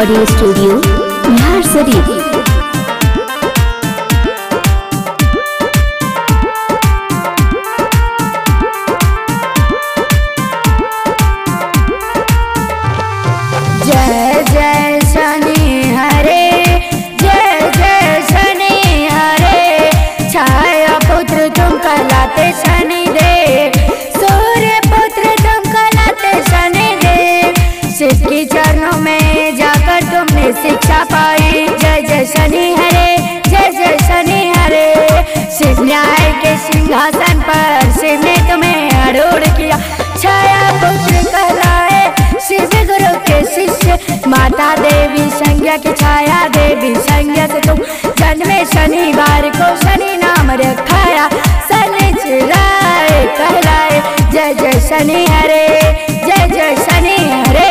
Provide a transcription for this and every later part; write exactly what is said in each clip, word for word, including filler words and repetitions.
Recording studio Bihar शरीफ। जय जय शनि हरे, जय जय शनि हरे, छाया पुत्र तुम कहलाते शनि देव, सूर्य पुत्र तुम कहलाते शनि देव, शिव के चरणों में जाकर तुमने शिक्षा पाई। जय जय शनि हरे, जय जय शनि हरे, शिव न्याय के सिंहासन पर शिव ने तुम्हें आरूढ़ किया। छाया पुत्र कहलाए शिव गुरु के शिष्य, माता देवी संज्ञा की छाया देवी संज्ञा से तुम जन्मे शनिवार को शनि नाम रखाया। शनिचराय कहलाए, जय जय शनि हरे, जय जय शनि हरे।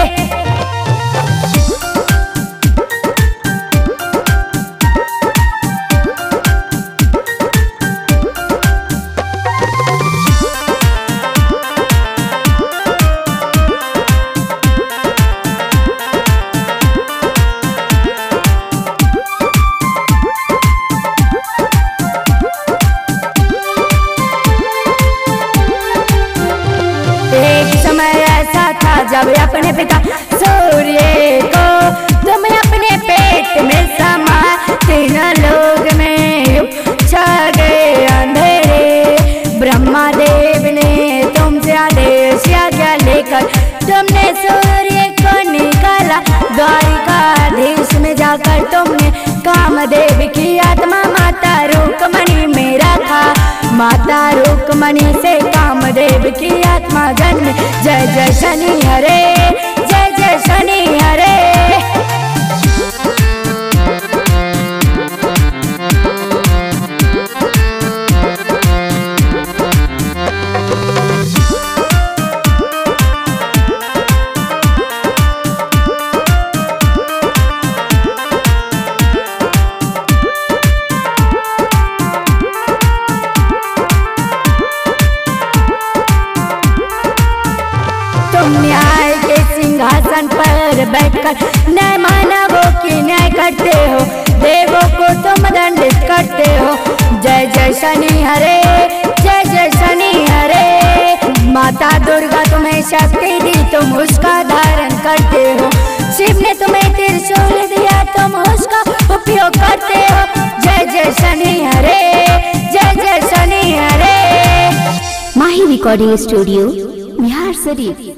एक समय ऐसा था जब अपने पिता सूर्य को तुम अपने पेट में समा, तीन लोग में छा गए अंधेरे। ब्रह्मा देव ने तुमसे आदेश आज्ञा लेकर तुमने सूर्य को निकाला। द्वारिकाधीश में जाकर तुमने कामदेव की आत्मा माता रुक्मणी में रखा। माता रुक्मणी से कामदेव की आत्मा जन्म। जय जय शनि हरे, जय जय शनि हरे। तुम न्याय के सिंहासन पर बैठकर न्याय मानवों की न्याय करते हो, देवों को तुम दंडित करते हो। जय जय शनि हरे, जय जय शनि हरे। माता दुर्गा तुम्हें शक्ति दी, तुम उसका धारण करते हो। शिव ने तुम्हें त्रिशूल दिया, तुम उसका उपयोग करते हो। जय जय शनि हरे, जय जय शनि हरे। माही रिकॉर्डिंग स्टूडियो बिहार शरीफ।